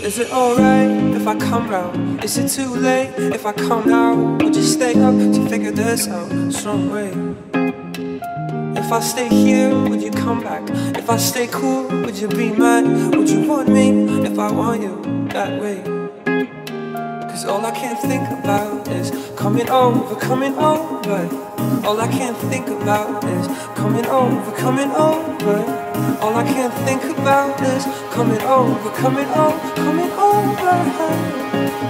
Is it alright if I come round? Is it too late if I come now? Would you stay up to figure this out some way? If I stay here, would you come back? If I stay cool, would you be mad? Would you want me if I want you that way? Cause all I can think about is coming over, coming over. All I can think about is coming over, coming over. All I can think about is coming over, coming over, coming over.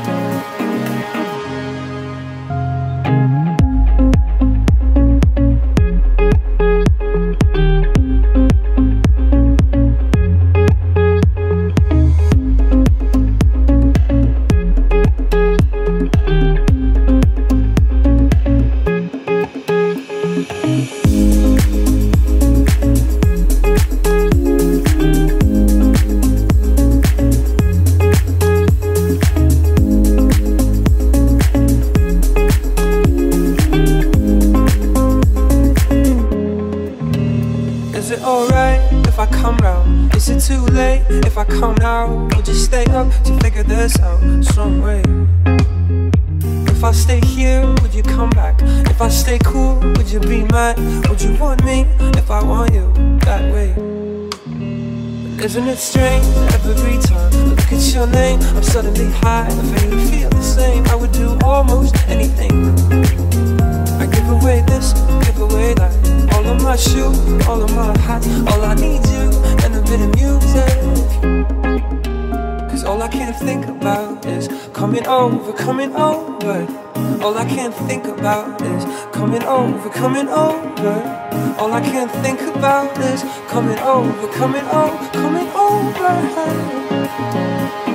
Is it alright if I come round? Is it too late if I come now? Would you stay up to figure this out some way? If I stay here, would you come back? If I stay cool, would you be mad? Would you want me if I want you that way? Isn't it strange every time I look at your name, I'm suddenly high. If you feel the same, I would do almost anything. I give away this, give away that. All of my shoes, all of my hats. All I need you and a bit of music. Cause all I can think about is coming over, coming over. All I can think about is coming over, coming over. All I can think about is coming over, coming over, coming over.